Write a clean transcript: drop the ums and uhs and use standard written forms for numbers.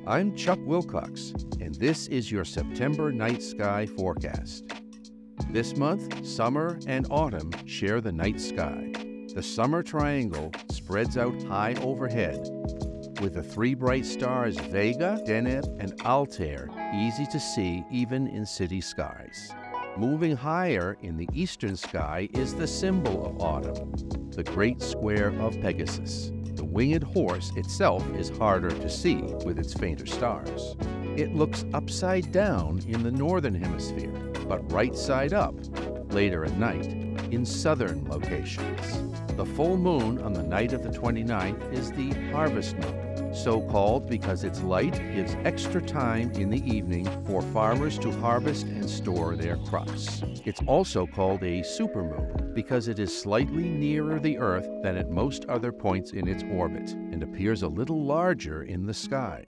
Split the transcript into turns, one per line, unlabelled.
I'm Chuck Wilcox, and this is your September night sky forecast. This month, summer and autumn share the night sky. The summer triangle spreads out high overhead, with the three bright stars Vega, Deneb, and Altair easy to see even in city skies. Moving higher in the eastern sky is the symbol of autumn, the great square of Pegasus. The winged horse itself is harder to see with its fainter stars. It looks upside down in the northern hemisphere, but right side up later at night in southern locations. The full moon on the night of the 29th is the harvest moon, so called because its light gives extra time in the evening for farmers to harvest and store their crops. It's also called a supermoon because it is slightly nearer the Earth than at most other points in its orbit and appears a little larger in the sky.